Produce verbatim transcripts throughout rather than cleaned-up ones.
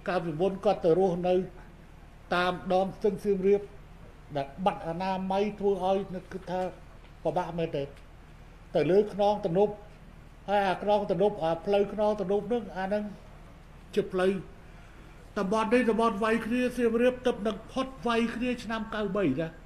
កាលពីមុនគាត់ទៅរស់នៅតាមដងស្ទឹងសៀមរាបដែលបាត់អនាម័យធ្វើឲ្យគឺថាពិបាកមែនទេទៅលើខ្នងទំនប់ហើយអាខ្នងទំនប់អាផ្លូវខ្នងទំនប់ហ្នឹងអាហ្នឹងជាផ្លូវតំបន់នេះតំបន់វាយគ្នាសៀមរាបទឹកនឹងផុតវាយគ្នាឆ្នាំ93ណា93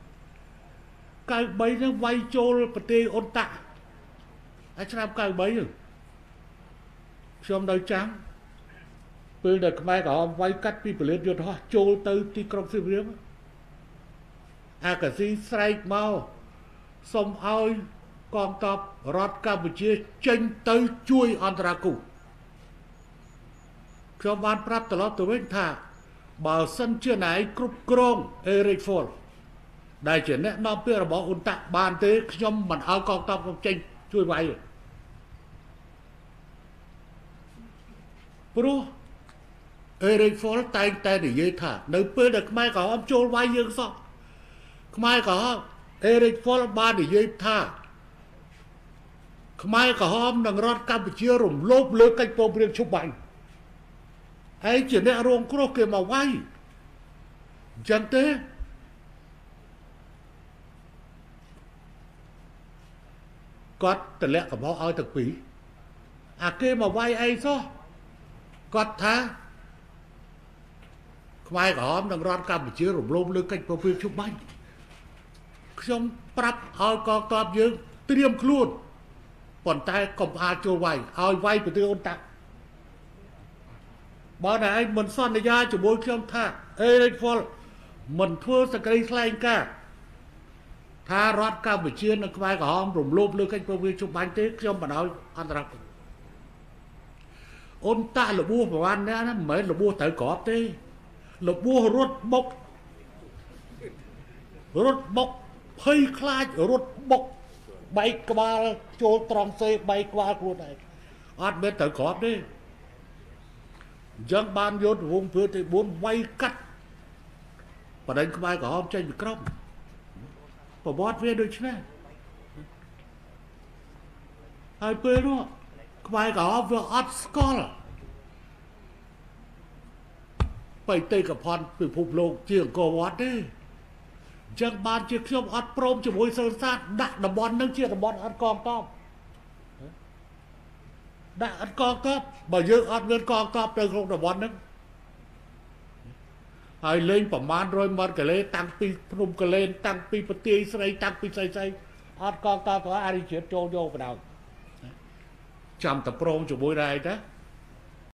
ហ្នឹងវាយចូលប្រទេសអ៊ុនតាក់ហើយឆ្នាំ93ហ្នឹងខ្ញុំនៅចាំពេលដែលខ្មែរក្រហមវាយកាត់ពីពលិតយុទ្ធហោះចូលទៅទីក្រុងសៀមរាបអាកាស៊ីស្រែកមកសុំឲ្យកងទ័ពរដ្ឋកម្ពុជាចេញទៅជួយអន្តរាគមន៍ខ្ញុំបានប្រាប់ត្រឡប់ទៅវិញថាបើសិនជាណៃគ្រប់គ្រងអេរិកហ្វុលដែលជាអ្នកនាំពាក្យរបស់អ៊ុនតាក់បានទេខ្ញុំមិនឲ្យកងទ័ពខ្ញុំចេញជួយវាយព្រោះអេរិកហ្វុលតែងតែនិយាយថានៅពេលដែលខ្មែរក្រហមចូលវាយយើងសោះខ្មែរក្រហមអេរិកហ្វុលបាននិយាយថាខ្មែរក្រហមនឹងរដ្ឋកម្ពុជារំលោភលើកិច្ចព្រមព្រៀងឈប់បាញ់ហើយជាអ្នករងគ្រោះគេមកវាយអញ្ចឹងទេគាត់តម្លាក់កំហុសឲ្យទាំងពីរអាគេមកវាយអីសោះគាត់ថាខ្មែរក្រហមនឹងរដ្ឋកម្ពុជារំលោភលើកិច្ចព្រមព្រៀងឈប់បាញ់ខ្ញុំប្រាប់ឲ្យកងទ័ពយើងត្រៀមខ្លួនប៉ុន្តែកុំអាចចូលវាយឲ្យវាយប្រទេសអ៊ុនតាក់បើតែឯងមិនសន្យាជាមួយខ្ញុំថាអេរិកហ្វុលមិនធ្វើសក្តិថ្លែងការណ៍ថារដ្ឋកម្ពុជានិងខ្មែរក្រហមរំលោភលើកិច្ចព្រមព្រៀងជប់បាញ់ទេខ្ញុំមិនឲ្យអន្តរាគមន៍អ៊ុនតាក់លបួសប្រហែលណាមិនមែនលបួសត្រូវក្របទេលបួសរត់បុករត់បុកភ័យខ្លាចរត់បុកបែកក្បាលចូលត្រង់សេបែកក្បាលខ្លួនឯងអត់មានត្រូវក្របទេអញ្ចឹងបានយកវងព្រឹត្តិបួនវាយកាត់បដិញខ្មែរក្រហមចេញពីក្រុមប្រវត្តិវាដូចនេះហើយពេលនោះខ្មែរក្រហមវាអត់ស្គាល់បៃតេកភណ្ឌពិភពលោកជាអង្គរវត្តទេអញ្ចឹងបានជាខ្ញុំអត់ព្រមជាមួយសើសាទដាក់តំបន់នឹងជាតំបន់អត់កងទ័ពដាក់អត់កងទ័ពបើយើងអត់មានកងទ័ពទៅក្នុងតំបន់ហ្នឹងហើយលេងប្រមាណរយម៉ឺនកលេតាំងពីភ្នំកលែនតាំងពីប្រទាយស្រីតាំងពីស្រីស្រីអត់កងទ័ពទៅអារិជាតិចូលយកបណ្ដោយចាំតែព្រមជាមួយដែរតា